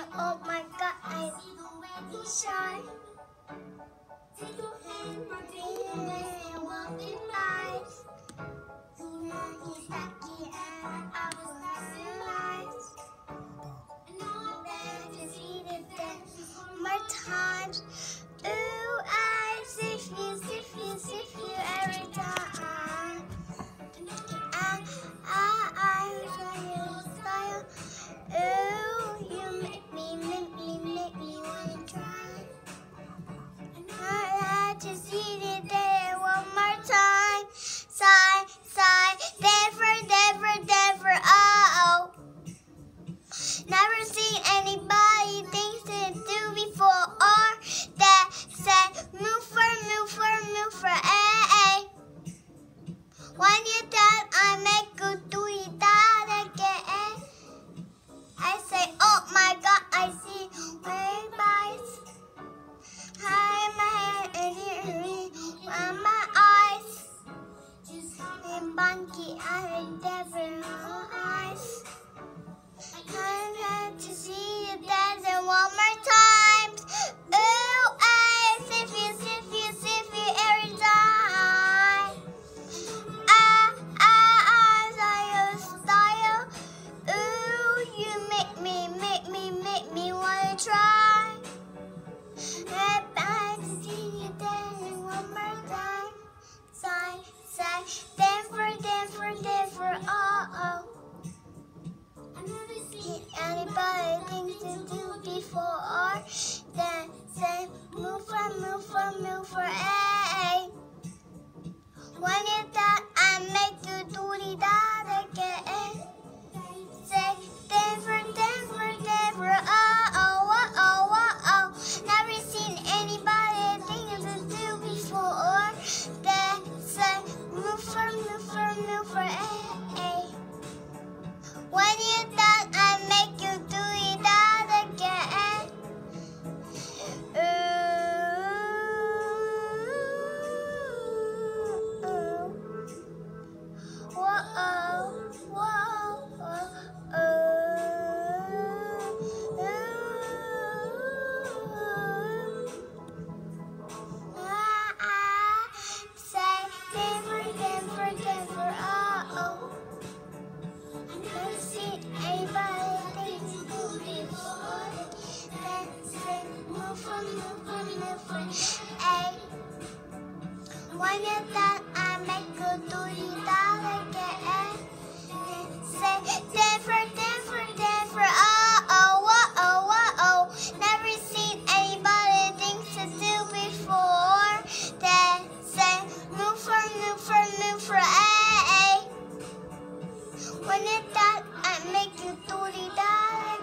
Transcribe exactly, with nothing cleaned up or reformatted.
oh my God, I shine. Take your hand, my dear, and walk in light. He's lucky and I was lies. And all that is needed then more times. Ooh, I sniff you, sniff you, sniff you every time. I, I, I try your style. Ooh, you make me, make me, make me wanna try. I had to see it there one more time. Sigh, sigh, never, never, never, oh. Never seen anybody things to do before or that said move for, move for, move for, eh, eh. When you done, I make good do it that again. I say, oh my God, I see way bites. Hi, my head and earring on my eyes. And bunky, I never eyes. I had to see you dancing one more time. Ooh, I sniff you, sniff you, sniff you every time. I, I, I saw your style. Ooh, you make me, make me, make me wanna try. I had to see you dancing one more time. Sigh, sigh, Denver, Denver, Denver, oh, oh. Anybody things to do before or then say move for, move for, move for, eh. When you done, I make you do that again. Say Denver, Denver, Denver, oh, oh, oh, oh, oh, oh. Never seen anybody things to do before or then say move for, move for, move for, eh. When you done, I make you do it that again. Ooh, ooh. Whoa, whoa, whoa, ooh, ooh. Ah, ah, say Denver, Denver, Denver, oh, oh. Never seen anybody things to do before. Then say move for, move for, move for, eh. When you're done, I make you do it that again. Then say Denver, Denver, Denver, oh, oh, oh, oh, oh, oh. Never seen anybody things to do before. Then say move for, move for, move for, eh, eh. When you're done, I make you do it that